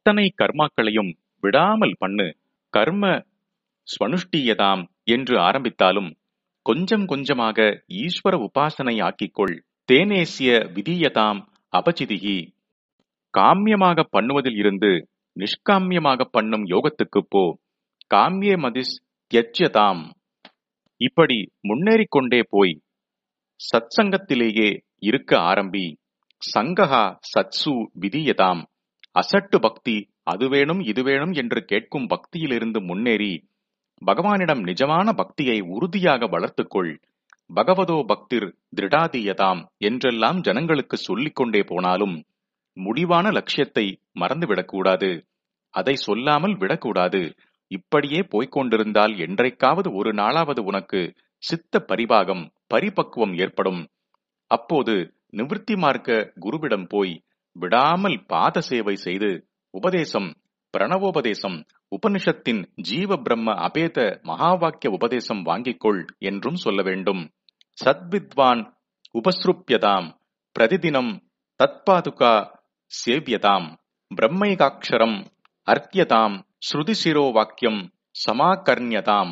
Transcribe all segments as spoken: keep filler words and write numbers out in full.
அத்தனை கர்மாக்களையும் விடாமல் பண்ணு, கர்ம ஸ்வனுஷ்டியதாம் என்று ஆரம்பித்தாலும் கொஞ்சம் கொஞ்சமாக ஈஸ்வர உபாசனை ஆக்கிக்கொள். தேனேசிய விதீயதாம் அபசிதிகி. காமியமாக பண்ணுவதில் இருந்து நிஷ்காமியமாக பண்ணும் யோகத்துக்கு போ. காமிய மதிஸ் தியஜ்யதாம். இப்படி முன்னேறிக் கொண்டே போய் சத்சங்கத்திலேயே இருக்க ஆரம்பி. சங்கஹா சத்சு விதீயதாம். அசட்டு பக்தி, அது வேணும் இது வேணும் என்று கேட்கும் பக்தியிலிருந்து முன்னேறி பகவானிடம் நிஜமான பக்தியை உறுதியாக வளர்த்துக்கொள். பகவதோ பக்திர் திருடாதீயதாம் என்றெல்லாம் ஜனங்களுக்கு சொல்லிக் கொண்டே போனாலும் முடிவான லட்சியத்தை மறந்துவிடக்கூடாது. அதை சொல்லாமல் விடக்கூடாது. இப்படியே போய்கொண்டிருந்தால் என்றைக்காவது ஒரு நாளாவது உனக்கு சித்த பரிபாகம், பரிபக்குவம் ஏற்படும். அப்போது நிவிருத்தி மார்க்க குருவிடம் போய் விடாமல் பாத சேவை செய்து உபதேசம், பிரணவோபதேசம், உபனிஷத்தின் ஜீவ பிரம்ம அபேத மகா வாக்கிய உபதேசம் வாங்கிக்கொள் என்றும் சொல்ல வேண்டும். சத்வித்வான் உபஸ்ருப்யதாம். பிரதிதினம் தத்பாதுகா சேவ்யதாம். பிரம்மைகாட்சரம் அர்த்தியதாம். ஸ்ருதிசிரோ வாக்கியம் சமாகர்ணியதாம்.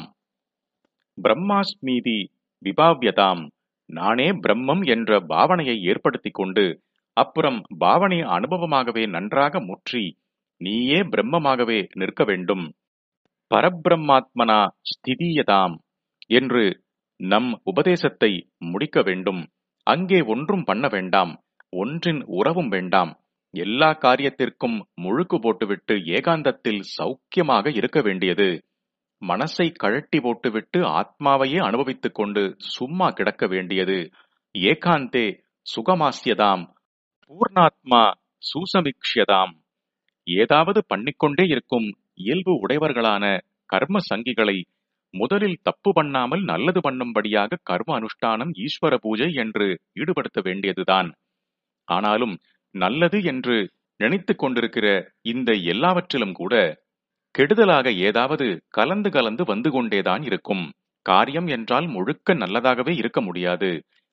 பிரம்மாஸ்மீதி விபாவ்யதாம். நானே பிரம்மம் என்ற பாவனையை ஏற்படுத்திக் கொண்டு அப்புறம் பாவனை அனுபவமாகவே நன்றாக முற்றி நீயே பிரம்மமாகவே நிற்க வேண்டும். பரபிரம்மாத்மனா ஸ்திதீயதாம் என்று நம் உபதேசத்தை முடிக்க வேண்டும். அங்கே ஒன்றும் பண்ண வேண்டாம், ஒன்றின் உறவும் வேண்டாம். எல்லா காரியத்திற்கும் முழுக்கு போட்டுவிட்டு ஏகாந்தத்தில் சௌக்கியமாக இருக்க வேண்டியது. மனசை கழட்டி போட்டுவிட்டு ஆத்மாவையே அனுபவித்துக் கொண்டு சும்மா கிடக்க வேண்டியது. ஏகாந்தே சுகமாஸ்யதாம். பூர்ணாத்மா சூசமிக்ஷ்யதாம். ஏதாவது பண்ணிக்கொண்டே இருக்கும் இயல்பு உடையவர்களான கர்ம சங்கிகளை முதலில் தப்பு பண்ணாமல் நல்லது பண்ணும்படியாக கர்ம அனுஷ்டானம், ஈஸ்வர பூஜை என்று ஈடுபடுத்த வேண்டியதுதான். ஆனாலும் நல்லது என்று நினைத்துக் கொண்டிருக்கிற இந்த எல்லாவற்றிலும் கூட கெடுதலாக ஏதாவது கலந்து கலந்து வந்து கொண்டேதான் இருக்கும். காரியம் என்றால் முழுக்க நல்லதாகவே இருக்க முடியாது.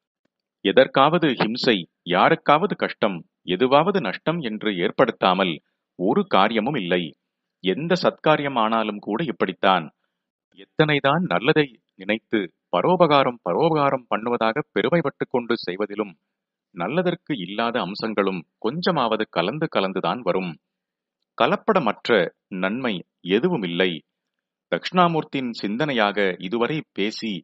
எதற்காவது ஹிம்சை, யாருக்காவது கஷ்டம், எதுவாவது நஷ்டம் என்று ஏற்படுத்தாமல் ஒரு காரியமும் இல்லை. எந்த சத்காரியம் ஆனாலும் கூட இப்படித்தான். எத்தனைதான் நல்லதை நினைத்து பரோபகாரம் பரோபகாரம் பண்ணுவதாக பெருமைப்பட்டுக் கொண்டு செய்வதிலும் நல்லதற்கு இல்லாத அம்சங்களும் கொஞ்சமாவது கலந்து கலந்துதான் வரும். கலப்படமற்ற நன்மை எதுவும் இல்லை. தட்சிணாமூர்த்தியின் சிந்தனையாக இதுவரை பேசி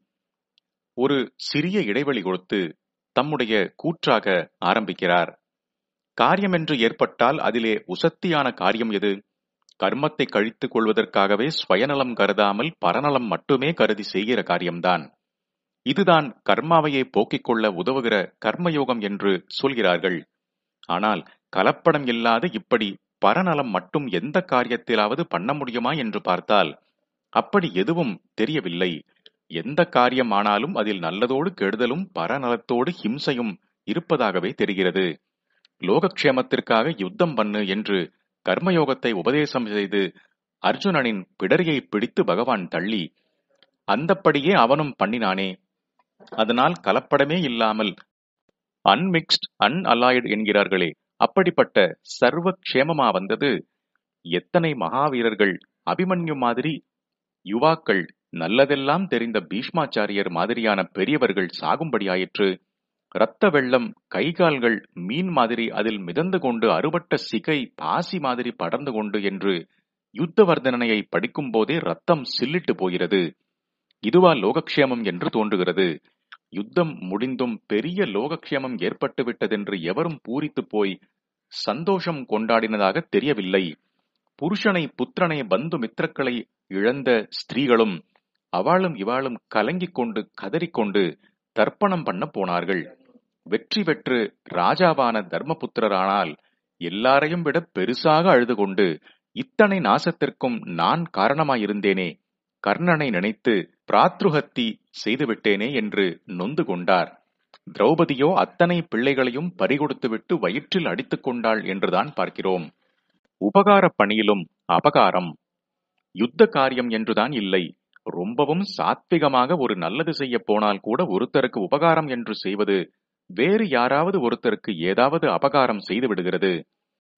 ஒரு சிறிய இடைவெளி கொடுத்து தம்முடைய கூற்றாக ஆரம்பிக்கிறார். காரியம் என்று ஏற்பட்டால் அதிலே உசத்தியான காரியம் எது? கர்மத்தை கழித்துக் கொள்வதற்காகவே ஸ்வயநலம் கருதாமல் பரநலம் மட்டுமே கருதி செய்கிற காரியம்தான். இதுதான் கர்மாவையே போக்கிக் கொள்ள உதவுகிற கர்மயோகம் என்று சொல்கிறார்கள். ஆனால் கலப்படம் இல்லாத இப்படி பரநலம் மட்டும் எந்த காரியத்திலாவது பண்ண முடியுமா என்று பார்த்தால் அப்படி எதுவும் தெரியவில்லை. எந்த காரியம் ஆனாலும் அதில் நல்லதோடு கெடுதலும் பரநலத்தோடு ஹிம்சையும் இருப்பதாகவே தெரிகிறது. லோகக்ஷேமத்திற்காக யுத்தம் பண்ணு என்று கர்மயோகத்தை உபதேசம் செய்து அர்ஜுனனின் பிடரியை பிடித்து பகவான் தள்ளி அந்தப்படியே அவனும் பண்ணினானே. அதனால் கலப்படமே இல்லாமல் அன்மிக்ஸ்ட் அன்அலாய்டு என்கிறார்களே, அப்படிப்பட்ட சர்வ க்ஷேமமா வந்தது. எத்தனை மகாவீரர்கள், அபிமன்யு மாதிரி யுவாக்கள், நல்லதெல்லாம் தெரிந்த பீஷ்மாச்சாரியர் மாதிரியான பெரியவர்கள் சாகும்படியாயிற்று. இரத்த வெள்ளம், கைகால்கள் மீன் மாதிரி அதில் மிதந்து கொண்டு அறுபட்ட சிகை பாசி மாதிரி படர்ந்து கொண்டு என்று யுத்த வர்ணனையை படிக்கும் போதே ரத்தம் சில்லிட்டு போகிறது. இதுவா லோகக்ஷேமம் என்று தோன்றுகிறது. யுத்தம் முடிந்தும் பெரிய லோகக்ஷேமம் ஏற்பட்டு விட்டதென்று எவரும் பூரித்து போய் சந்தோஷம் கொண்டாடினதாக தெரியவில்லை. புருஷனை, புத்திரனை, பந்து மித்திரக்களை இழந்த ஸ்திரீகளும் அவளும் இவாளும் கலங்கிக் கொண்டு கதறிக்கொண்டு தர்ப்பணம் பண்ண போனார்கள். வெற்றி பெற்று ராஜாவான தர்மபுத்திரரானால் எல்லாரையும் விட பெருசாக அழுது கொண்டு இத்தனை நாசத்திற்கும் நான் காரணமாயிருந்தேனே, கர்ணனை நினைத்து பிராத்ருஹத்தி செய்துவிட்டேனே என்று நொந்து கொண்டார். திரௌபதியோ அத்தனை பிள்ளைகளையும் பறிகொடுத்துவிட்டு வயிற்றில் அடித்துக் கொண்டாள் என்றுதான் பார்க்கிறோம். உபகார பணியிலும் அபகாரம். யுத்த காரியம் என்றுதான் இல்லை, ரொம்பவும் சாத்விகமாக ஒரு நல்லது செய்ய போனால் கூட ஒருத்தருக்கு உபகாரம் என்று செய்வது வேறு யாராவது ஒருத்தருக்கு ஏதாவது அபகாரம் செய்து விடுகிறது.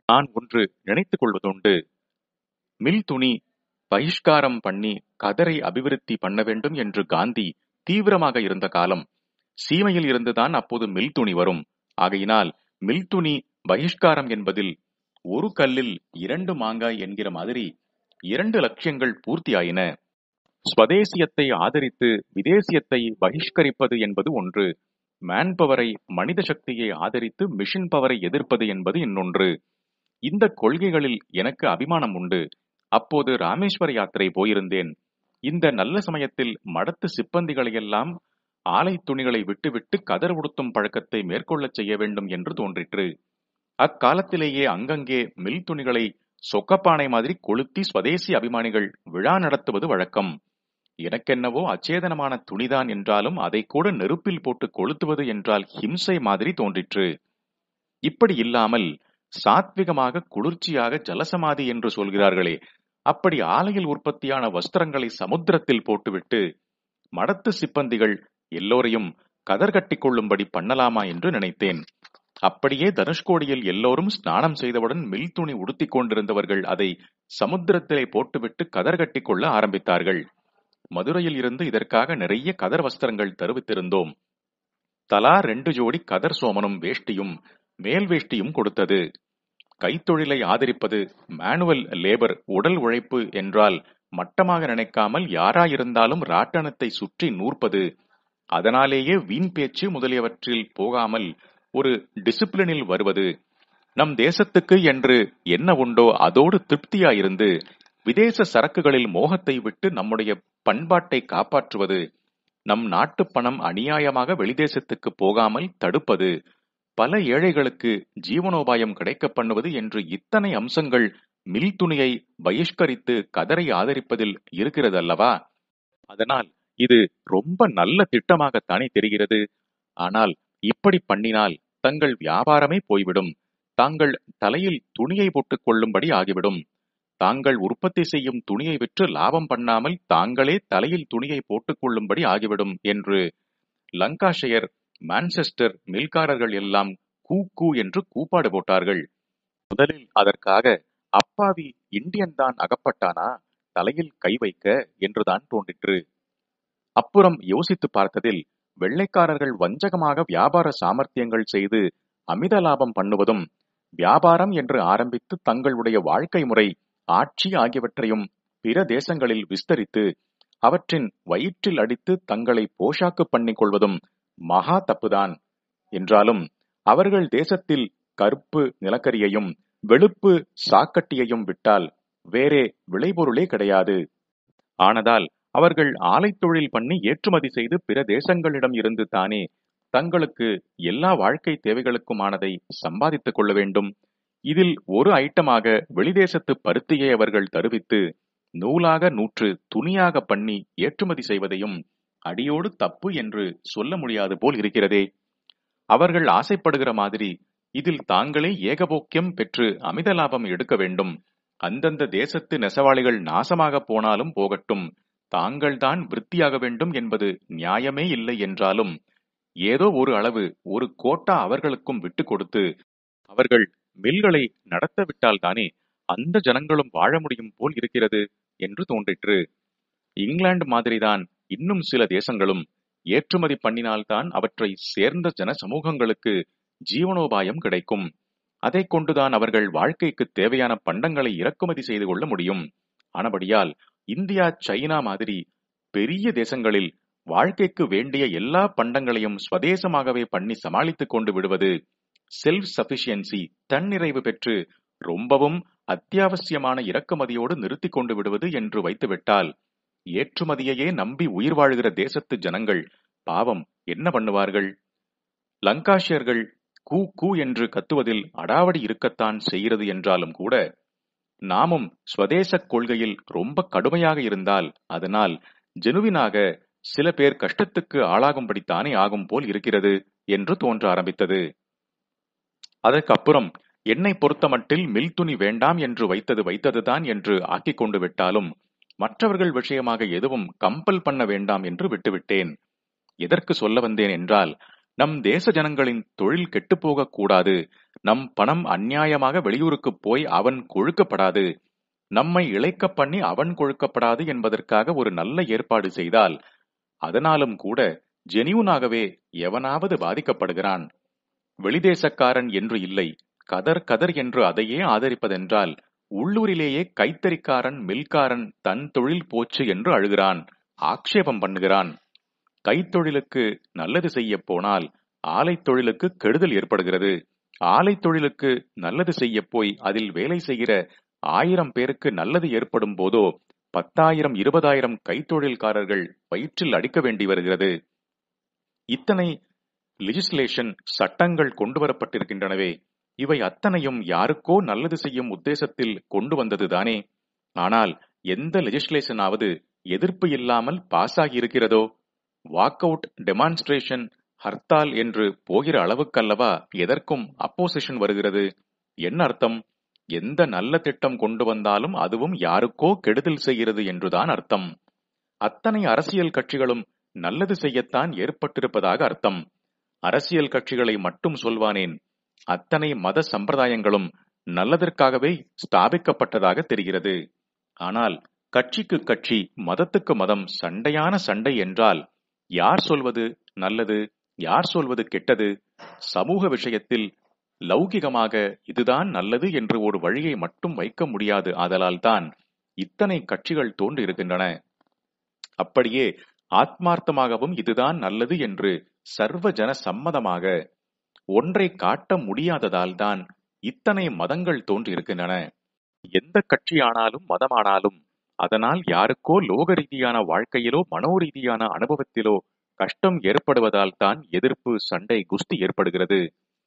நான் ஒன்று நினைத்துக் கொள்வதுண்டு. மில் துணி பகிஷ்காரம் பண்ணி கதரை அபிவிருத்தி பண்ண வேண்டும் என்று காந்தி தீவிரமாக இருந்த காலம். சீமையில் இருந்துதான் அப்போது மில் துணி வரும். ஆகையினால் மில் துணி பகிஷ்காரம் என்பதில் ஒரு கல்லில் இரண்டு மாங்காய் என்கிற மாதிரி இரண்டு லட்சியங்கள் பூர்த்தியாயின. ஸ்வதேசியத்தை ஆதரித்து விதேசியத்தை பகிஷ்கரிப்பது என்பது ஒன்று. மேன் பவரை, மனித சக்தியை ஆதரித்து மிஷின் பவரை எதிர்ப்பது என்பது இன்னொன்று. இந்த கொள்கைகளில் எனக்கு அபிமானம் உண்டு. அப்போது ராமேஸ்வர யாத்திரை போயிருந்தேன். இந்த நல்ல சமயத்தில் மடத்து சிப்பந்திகளையெல்லாம் ஆலை துணிகளை விட்டுவிட்டு கதர் உடுத்தும் பழக்கத்தை மேற்கொள்ளச் செய்ய வேண்டும் என்று தோன்றிற்று. அக்காலத்திலேயே அங்கங்கே மில் துணிகளை சொக்கப்பானை மாதிரி கொளுத்தி ஸ்வதேசி அபிமானிகள் விழா நடத்துவது வழக்கம். எனக்கென்னவோ அச்சேதனமான துணிதான் என்றாலும் அதை கூட நெருப்பில் போட்டு கொளுத்துவது என்றால் ஹிம்சை மாதிரி தோன்றிற்று. இப்படி இல்லாமல் சாத்விகமாக குளிர்ச்சியாக ஜலசமாதி என்று சொல்கிறார்களே, அப்படி ஆலையில் உற்பத்தியான வஸ்திரங்களை சமுத்திரத்தில் போட்டுவிட்டு மடத்து சிப்பந்திகள் எல்லோரையும் கதர் கட்டிக் கொள்ளும்படி பண்ணலாமா என்று நினைத்தேன். அப்படியே தனுஷ்கோடியில் எல்லோரும் ஸ்நானம் செய்தவுடன் மில் துணி உடுத்திக் கொண்டிருந்தவர்கள் அதை சமுத்திரத்திலே போட்டுவிட்டு கதர் கட்டிக் கொள்ள ஆரம்பித்தார்கள். மதுரையில் இருந்து இதற்காக நிறைய கதர் வஸ்திரங்கள் தருவித்திருந்தோம். தலா ரெண்டு ஜோடி கதர் சோமனும் வேஷ்டியும் மேல் வேஷ்டியும் கொடுத்தது. கைத்தொழிலை ஆதரிப்பது, மேனுவல் லேபர், உடல் உழைப்பு என்றால் மட்டமாக நினைக்காமல் யாராயிருந்தாலும் ராட்டனத்தை சுற்றி நூற்பது, அதனாலேயே வீண் பேச்சு முதலியவற்றில் போகாமல் ஒரு டிசிப்ளினில் வருவது, நம் தேசத்துக்கு என்று என்ன உண்டோ அதோடு திருப்தியாயிருந்து விதேச சரக்குகளில் மோகத்தை விட்டு நம்முடைய பண்பாட்டை காப்பாற்றுவது, நம் நாட்டு பணம் அநியாயமாக வெளிதேசத்துக்கு போகாமல் தடுப்பது, பல ஏழைகளுக்கு ஜீவனோபாயம் கிடைக்க பண்ணுவது என்று இத்தனை அம்சங்கள் மில் துணியை பகிஷ்கரித்து கதரை ஆதரிப்பதில் இருக்கிறது அல்லவா? அதனால் இது ரொம்ப நல்ல திட்டமாகத்தானே தெரிகிறது. ஆனால் இப்படி பண்ணினால் தங்கள் வியாபாரமே போய்விடும். தாங்கள் தலையில் துணியை போட்டுக் கொள்ளும்படி ஆகிவிடும். தாங்கள் உற்பத்தி செய்யும் துணியை விற்று லாபம் பண்ணாமல் தாங்களே தலையில் துணியை போட்டுக் கொள்ளும்படி ஆகிவிடும் என்று லங்காஷயர், மான்செஸ்டர் மில்காரர்கள் எல்லாம் கூ கூ என்று கூப்பாடு போட்டார்கள். முதலில் அதற்காக அப்பாவி இந்தியன் தான் அகப்பட்டானா தலையில் கை வைக்க என்றுதான் தோன்றிற்று. அப்புறம் யோசித்து பார்த்ததில் வெள்ளைக்காரர்கள் வஞ்சகமாக வியாபார சாமர்த்தியங்கள் செய்து அமித லாபம் பண்ணுவதும், வியாபாரம் என்று ஆரம்பித்து தங்களுடைய வாழ்க்கை முறை, ஆட்சி ஆகியவற்றையும் பிற தேசங்களில் விஸ்தரித்து அவற்றின் வயிற்றில் அடித்து தங்களை போஷாக்கு பண்ணிக் கொள்வதும் மகா தப்புதான். என்றாலும் அவர்கள் தேசத்தில் கருப்பு நிலக்கரியையும் வெளுப்பு சாக்கட்டியையும் விட்டால் வேறே விளைபொருளே கிடையாது. ஆனதால் அவர்கள் ஆலை தொழில் பண்ணி ஏற்றுமதி செய்து பிற தேசங்களிடம் இருந்து தானே தங்களுக்கு எல்லா வாழ்க்கை தேவைகளுக்குமானதை சம்பாதித்துக் கொள்ள வேண்டும். இதில் ஒரு ஐட்டமாக வெளிதேசத்து பருத்தியை அவர்கள் தருவித்து நூலாக நூற்று துணியாக பண்ணி ஏற்றுமதி செய்வதையும் அடியோடு தப்பு என்று சொல்ல முடியாது போல் இருக்கிறதே. அவர்கள் ஆசைப்படுகிற மாதிரி இதில் தாங்களே ஏகபோக்கியம் பெற்று அமித லாபம் எடுக்க வேண்டும். அந்தந்த தேசத்து நெசவாளிகள் நாசமாக போனாலும் போகட்டும், தாங்கள்தான் விருத்தியாக வேண்டும் என்பது நியாயமே இல்லை. என்றாலும் ஏதோ ஒரு அளவு, ஒரு கோட்டா அவர்களுக்கும் விட்டு கொடுத்து அவர்கள் மில்களை நடத்தவிட்டால் தானே அந்த ஜனங்களும் வாழ முடியும் போல் இருக்கிறது என்று தோன்றிற்று. இங்கிலாந்து மாதிரிதான் இன்னும் சில தேசங்களும் ஏற்றுமதி பண்ணினால்தான் அவற்றை சேர்ந்த ஜன சமூகங்களுக்கு ஜீவனோபாயம் கிடைக்கும். அதை கொண்டுதான் அவர்கள் வாழ்க்கைக்கு தேவையான பண்டங்களை இறக்குமதி செய்து கொள்ள முடியும். ஆனபடியால் இந்தியா, சைனா மாதிரி பெரிய தேசங்களில் வாழ்க்கைக்கு வேண்டிய எல்லா பண்டங்களையும் ஸ்வதேசமாகவே பண்ணி சமாளித்துக் கொண்டு விடுவது, செல்ஃப் சபிஷியன்சி, தன்னிறைவு பெற்று ரொம்பவும் அத்தியாவசியமான இறக்குமதியோடு நிறுத்தி கொண்டு விடுவது என்று வைத்துவிட்டால் ஏற்றுமதியையே நம்பி உயிர் வாழ்கிற தேசத்து ஜனங்கள் பாவம் என்ன பண்ணுவார்கள்? லங்காஷியர்கள் கூ கூ என்று கத்துவதில் அடாவடி இருக்கத்தான் செய்கிறது. என்றாலும் கூட நாமும் ஸ்வதேச கொள்கையில் ரொம்ப கடுமையாக இருந்தால் அதனால் ஜெனுவினாக சில பேர் கஷ்டத்துக்கு ஆளாகும்படித்தானே ஆகும் போல் இருக்கிறது என்று தோன்ற ஆரம்பித்தது. அதற்கப்புறம் என்னை பொறுத்த மட்டில் மில் துணி வேண்டாம் என்று வைத்தது வைத்ததுதான் என்று ஆக்கிக் கொண்டு விட்டாலும் மற்றவர்கள் விஷயமாக எதுவும் கம்பல் பண்ண வேண்டாம் என்று விட்டுவிட்டேன். எதற்கு சொல்ல வந்தேன் என்றால், நம் தேச ஜனங்களின் தொழில் கெட்டுப்போக கூடாது, நம் பணம் அநியாயமாக வெளியூருக்கு போய் அவன் கொழுக்கப்படாது, நம்மை இளைக்க பண்ணி அவன் கொழுக்கப்படாது என்பதற்காக ஒரு நல்ல ஏற்பாடு செய்தால் அதனாலும் கூட ஜெனியூனாகவே எவனாவது பாதிக்கப்படுகிறான். வெளிதேசக்காரன் என்று இல்லை, கதர் கதர் என்று அதையே ஆதரிப்பதென்றால் உள்ளூரிலேயே கைத்தறிக்காரன் மில்காரன் தன் தொழில் போச்சு என்று அழுகிறான், ஆக்ஷேபம் பண்ணுகிறான். கைத்தொழிலுக்கு நல்லது செய்ய போனால் ஆலை தொழிலுக்கு கெடுதல் ஏற்படுகிறது. ஆலை தொழிலுக்கு நல்லது செய்ய போய் அதில் வேலை செய்கிற ஆயிரம் பேருக்கு நல்லது ஏற்படும் போதோ பத்தாயிரம் இருபதாயிரம் கைத்தொழில்காரர்கள் வயிற்றில் அடிக்க வேண்டி வருகிறது. இத்தனை லெஜிஸ்லேஷன் சட்டங்கள் கொண்டு வரப்பட்டிருக்கின்றனவே, இவை அத்தனையும் யாருக்கோ நல்லது செய்யும் உத்தேசத்தில் கொண்டு வந்ததுதானே. ஆனால் எந்த லெஜிஸ்லேஷனாவது எதிர்ப்பு இல்லாமல் பாஸ் ஆகி இருக்கிறதோ? வாக் அவுட், டெமான்ஸ்ட்ரேஷன், ஹர்த்தால் என்று போகிற அளவுக்கல்லவா எதற்கும் அப்போசிஷன் வருகிறது. என்ன அர்த்தம்? எந்த நல்ல திட்டம் கொண்டு வந்தாலும் அதுவும் யாருக்கோ கெடுதல் செய்கிறது என்றுதான் அர்த்தம். அத்தனை அரசியல் கட்சிகளும் நல்லது செய்யத்தான் ஏற்பட்டிருப்பதாக அர்த்தம். அரசியல் கட்சிகளை மட்டும் சொல்வானேன், அத்தனை மத சம்பிரதாயங்களும் நல்லதற்காகவே ஸ்தாபிக்கப்பட்டதாக தெரிகிறது. ஆனால் கட்சிக்கு கட்சி, மதத்துக்கு மதம் சண்டையான சண்டை என்றால் யார் சொல்வது நல்லது, யார் சொல்வது கெட்டது? சமூக விஷயத்தில் லௌகிகமாக இதுதான் நல்லது என்று ஒரு வழியை மட்டும் வைக்க முடியாது. ஆதலால் தான் இத்தனை கட்சிகள் தோன்றியிருக்கின்றன. அப்படியே ஆத்மார்த்தமாகவும் இதுதான் நல்லது என்று சர்வ ஜன சம்மதமாக ஒன்றை காட்ட முடியாததால் தான் இத்தனை மதங்கள் தோன்றியிருக்கின்றன. எந்த கட்சியானாலும் மதமானாலும் அதனால் யாருக்கோ லோக ரீதியான வாழ்க்கையிலோ மனோரீதியான அனுபவத்திலோ கஷ்டம் ஏற்படுவதால் தான் எதிர்ப்பு, சண்டை, குஸ்தி ஏற்படுகிறது.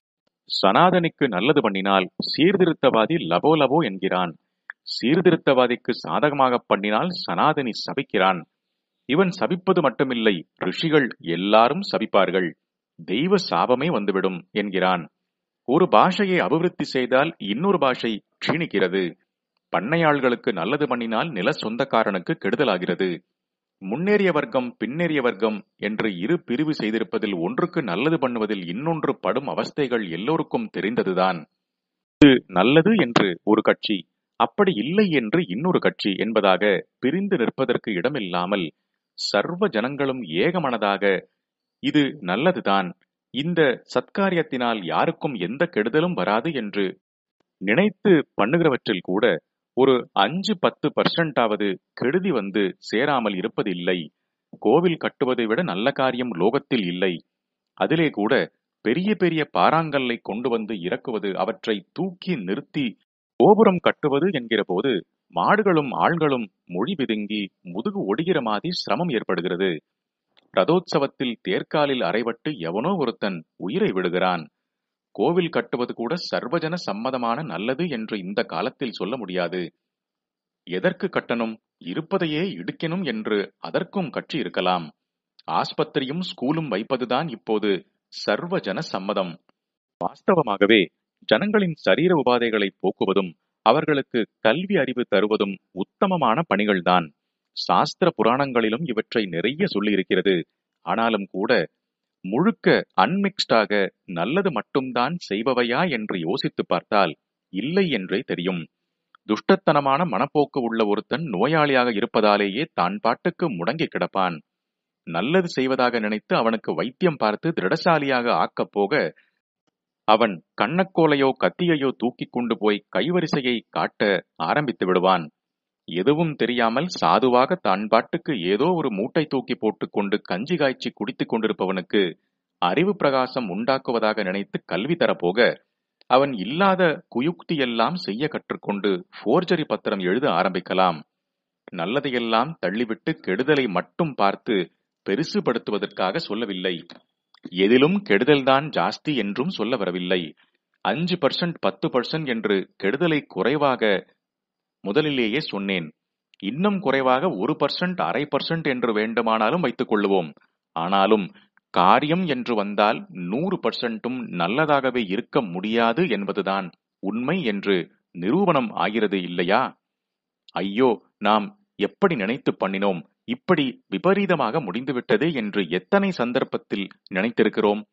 சனாதனிக்கு நல்லது பண்ணினால் சீர்திருத்தவாதி லபோ லபோ என்கிறான். சீர்திருத்தவாதிக்கு சாதகமாக பண்ணினால் சனாதனி சபிக்கிறான். இவன் சபிப்பது மட்டுமில்லை, ரிஷிகள் எல்லாரும் சபிப்பார்கள், தெய்வ சாபமே வந்துவிடும் என்கிறான். ஒரு பாஷையை அபிவிருத்தி செய்தால் இன்னொரு பாஷை க்ஷீணிக்கிறது. பண்ணையாள்களுக்கு நல்லது பண்ணினால் நில சொந்தக்காரனுக்கு கெடுதலாகிறது. முன்னேறிய வர்க்கம், பின்னேறிய வர்க்கம் என்று இரு பிரிவு செய்திருப்பதில் ஒன்றுக்கு நல்லது பண்ணுவதில் இன்னொன்று படும் அவஸ்தைகள் எல்லோருக்கும் தெரிந்ததுதான். இது நல்லது என்று ஒரு கட்சி, அப்படி இல்லை என்று இன்னொரு கட்சி என்பதாக பிரிந்து நிற்பதற்கு இடமில்லாமல் சர்வ ஜனங்களும் ஏகமனதாக இது நல்லதுதான், இந்த சத்காரியத்தினால் யாருக்கும் எந்த கெடுதலும் வராது என்று நினைத்து பண்ணுகிறவற்றில் கூட ஒரு அஞ்சு பத்து பர்சன்டாவது கெடுதி வந்து சேராமல் இருப்பதில்லை. கோவில் கட்டுவதை விட நல்ல காரியம் லோகத்தில் இல்லை. அதிலே கூட பெரிய பெரிய பாறாங்கல்லை கொண்டு வந்து இறக்குவது, அவற்றை தூக்கி நிறுத்தி கோபுரம் கட்டுவது என்கிற போது மாடுகளும் ஆள்களும் மொழி பிதுங்கி முதுகு ஒடுகிற மாதிரி சிரமம் ஏற்படுகிறது. ரதோத்சவத்தில் தேர்காலில் அறைபட்டு எவனோ ஒருத்தன் உயிரை விடுகிறான். கோவில் கட்டுவது கூட சர்வஜன சம்மதமான நல்லது என்று இந்த காலத்தில் சொல்ல முடியாது. எதற்கு கட்டணும்? இருப்பதையே இடிக்கணும் என்று அதற்கும் கட்சி இருக்கலாம். ஆஸ்பத்திரியும் ஸ்கூலும் வைப்பதுதான் இப்போது சர்வஜன சம்மதம். வாஸ்தவமாகவே ஜனங்களின் சரீர உபாதைகளை போக்குவதும் அவர்களுக்கு கல்வி அறிவு தருவதும் உத்தமமான பணிகள்தான். சாஸ்திர புராணங்களிலும் இவற்றை நிறைய சொல்லியிருக்கிறது. ஆனாலும் கூட முழுக்க அன்மிக்ஸ்டாக நல்லது மட்டும்தான் செய்பவையா என்று யோசித்து பார்த்தால் இல்லை என்றே தெரியும். துஷ்டத்தனமான மனப்போக்கு உள்ள ஒருத்தன் நோயாளியாக இருப்பதாலேயே தான் பாட்டுக்கு முடங்கி கிடப்பான். நல்லது செய்வதாக நினைத்து அவனுக்கு வைத்தியம் பார்த்து திடசாலியாக ஆக்கப் போக அவன் கண்ணக்கோலையோ கத்தியையோ தூக்கி கொண்டு போய் கைவரிசையை காட்ட ஆரம்பித்து விடுவான். எதுவும் தெரியாமல் சாதுவாக தான் பாட்டுக்கு ஏதோ ஒரு மூட்டை தூக்கி போட்டுக்கொண்டு கஞ்சி காய்ச்சி குடித்துக் கொண்டிருப்பவனுக்கு அறிவு பிரகாசம் உண்டாக்குவதாக நினைத்து கல்வி தரப்போக அவன் இல்லாத குயுக்தியெல்லாம் செய்ய கற்றுக்கொண்டு போர்ஜரி பத்திரம் எழுத ஆரம்பிக்கலாம். நல்லதையெல்லாம் தள்ளிவிட்டு கெடுதலை மட்டும் பார்த்து பெருசுபடுத்துவதற்காக சொல்லவில்லை. எதிலும் கெடுதல்தான் ஜாஸ்தி என்றும் சொல்ல வரவில்லை. அஞ்சு பர்சன்ட் பத்து பர்சன்ட் என்று கெடுதலை குறைவாக முதலிலேயே சொன்னேன். இன்னும் குறைவாக ஒரு பர்சன்ட் அரை பர்சன்ட் என்று வேண்டுமானாலும் வைத்துக் கொள்ளுவோம். ஆனாலும் காரியம் என்று வந்தால் நூறு பர்சன்ட்டும் நல்லதாகவே இருக்க முடியாது என்பதுதான் உண்மை என்று நிரூபணம் ஆகிறது இல்லையா? ஐயோ, நாம் எப்படி நினைத்து பண்ணினோம், இப்படி விபரீதமாக முடிந்துவிட்டதே என்று எத்தனை சந்தர்ப்பத்தில் நினைத்திருக்கிறோம்.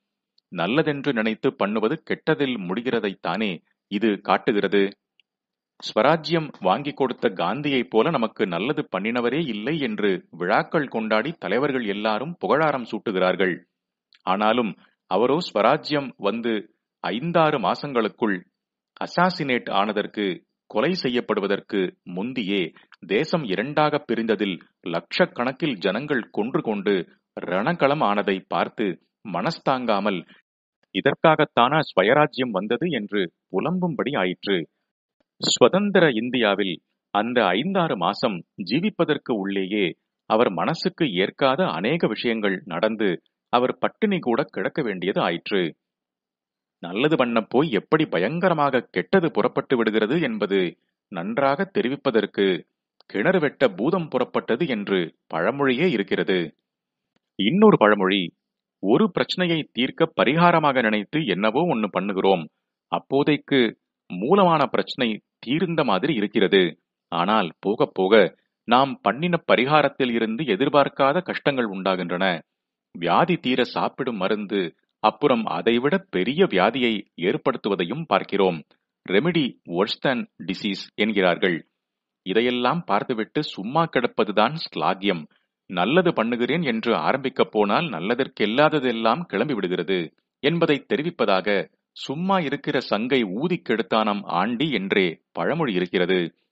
நல்லதென்று நினைத்து பண்ணுவது கெட்டதில் முடிகிறதைத்தானே இது காட்டுகிறது. ஸ்வராஜ்யம் வாங்கி கொடுத்த காந்தியைப் போல நமக்கு நல்லது பண்ணினவரே இல்லை என்று விழாக்கள் கொண்டாடி தலைவர்கள் எல்லாரும் புகழாரம் சூட்டுகிறார்கள். ஆனாலும் அவரோ ஸ்வராஜ்யம் வந்து ஐந்தாறு மாசங்களுக்குள் அசாசினேட் ஆனதற்கு, கொலை செய்யப்படுவதற்கு முந்தியே தேசம் இரண்டாக பிரிந்ததில் லட்சக்கணக்கில் ஜனங்கள் கொன்று கொண்டு ரணகளம் ஆனதை பார்த்து மனஸ்தாங்காமல் இதற்காகத்தானா ஸ்வயராஜ்யம் வந்தது என்று புலம்பும்படி ஆயிற்று. சுதந்திர இந்தியாவில் அந்த ஐந்தாறு மாசம் ஜீவிப்பதற்கு உள்ளேயே அவர் மனசுக்கு ஏற்காத அநேக விஷயங்கள் நடந்து அவர் பட்டினி கூட கிடக்க வேண்டியது ஆயிற்று. நல்லது பண்ண போய் எப்படி பயங்கரமாக கெட்டது புறப்பட்டு விடுகிறது என்பது நன்றாக தெரிவிப்பதற்கு கிணறு வெட்ட பூதம் புறப்பட்டது என்று பழமொழியே இருக்கிறது. இன்னொரு பழமொழி, ஒரு பிரச்சனையை தீர்க்க பரிகாரமாக நினைத்து என்னவோ ஒன்னு பண்ணுகிறோம், அப்போதைக்கு மூலமான பிரச்சனை தீர்ந்த மாதிரி இருக்கிறது, ஆனால் போக போக நாம் பண்ணின பரிகாரத்தில் இருந்து எதிர்பார்க்காத கஷ்டங்கள் உண்டாகின்றன. வியாதி தீர சாப்பிடும் மருந்து அப்புறம் அதைவிட பெரிய வியாதியை ஏற்படுத்துவதையும் பார்க்கிறோம். ரெமிடி worse than டிசீஸ் என்கிறார்கள். இதையெல்லாம் பார்த்துவிட்டு சும்மா கிடப்பதுதான் ஸ்லாகியம். நல்லது பண்ணுகிறேன் என்று ஆரம்பிக்கப் போனால் நல்லதற்கெல்லாததெல்லாம் கிளம்பி விடுகிறது என்பதை தெரிவிப்பதாக சும்மா இருக்கிற சங்கை ஊதி கெடுத்தானம் ஆண்டி என்றே பழமொழி இருக்கிறது.